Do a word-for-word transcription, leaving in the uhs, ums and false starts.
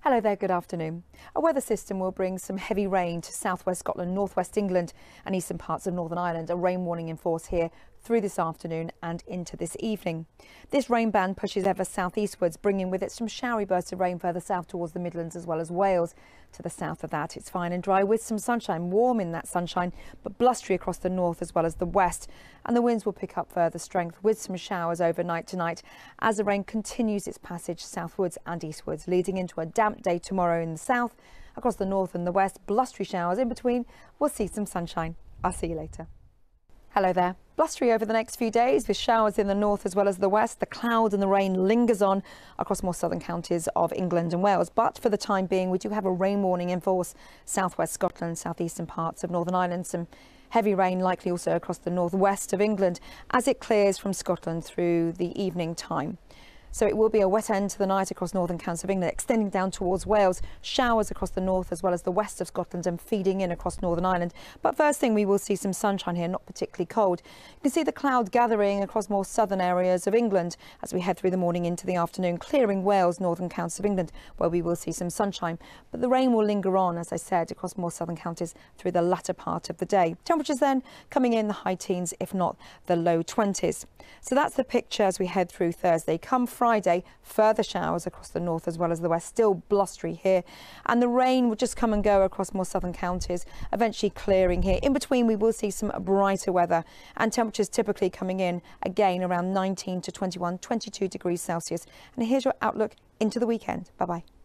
Hello there, good afternoon. A weather system will bring some heavy rain to southwest Scotland, northwest England and eastern parts of Northern Ireland. A rain warning in force here through this afternoon and into this evening. This rain band pushes ever southeastwards, bringing with it some showery bursts of rain further south towards the Midlands as well as Wales. To the south of that, it's fine and dry with some sunshine, warm in that sunshine, but blustery across the north as well as the west. And the winds will pick up further strength with some showers overnight tonight as the rain continues its passage southwards and eastwards, leading into a damp day tomorrow in the south. Across the north and the west, blustery showers in between. We'll see some sunshine. I'll see you later. Hello there. Blustery over the next few days with showers in the north as well as the west. The cloud and the rain lingers on across more southern counties of England and Wales. But for the time being, we do have a rain warning in force southwest Scotland, southeastern parts of Northern Ireland. Some heavy rain likely also across the northwest of England as it clears from Scotland through the evening time. So it will be a wet end to the night across northern counties of England, extending down towards Wales. Showers across the north as well as the west of Scotland and feeding in across Northern Ireland. But first thing, we will see some sunshine here, not particularly cold. You can see the cloud gathering across more southern areas of England as we head through the morning into the afternoon, clearing Wales, northern counties of England, where we will see some sunshine. But the rain will linger on, as I said, across more southern counties through the latter part of the day. Temperatures then coming in the high teens, if not the low twenties. So that's the picture as we head through Thursday. Come Friday, further showers across the north as well as the west, still blustery here, and the rain will just come and go across more southern counties, eventually clearing here. In between, we will see some brighter weather and temperatures typically coming in again around nineteen to twenty-one, twenty-two degrees Celsius. And here's your outlook into the weekend. Bye bye.